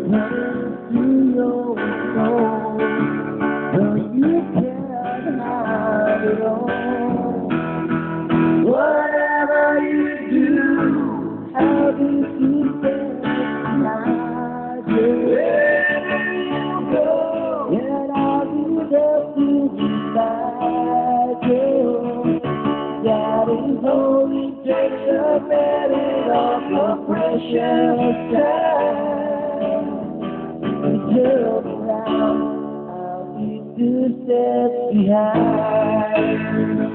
to your soul, but you can't hide it all. Whatever you do, how do you feel tonight? Wherever you go, yet I'll be there to beside you. Daddy's only takes a minute of your precious time. Turn around, I'll be 2 steps behind.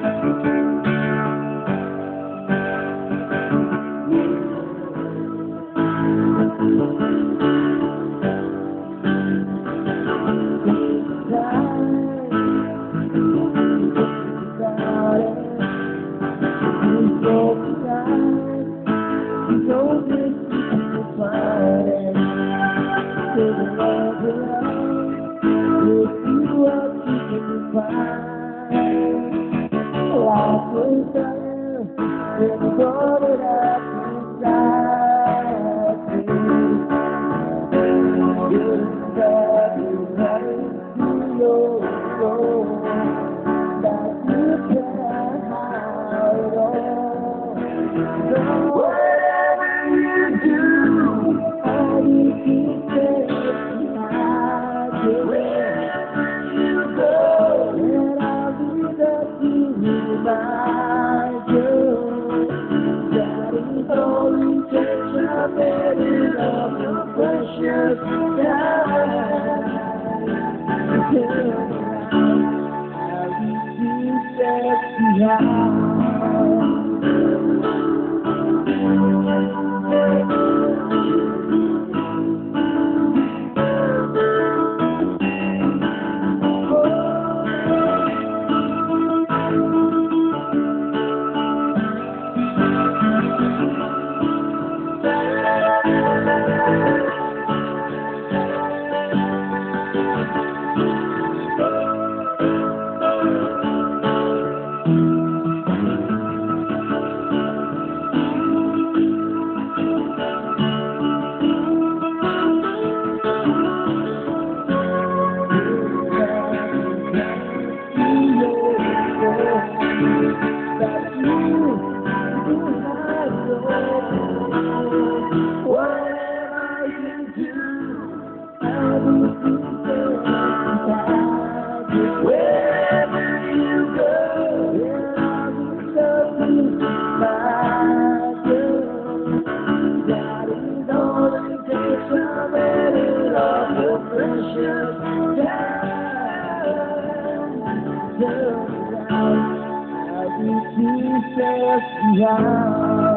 Precious time. I'll be 2 steps behind. I'll be 2 steps behind.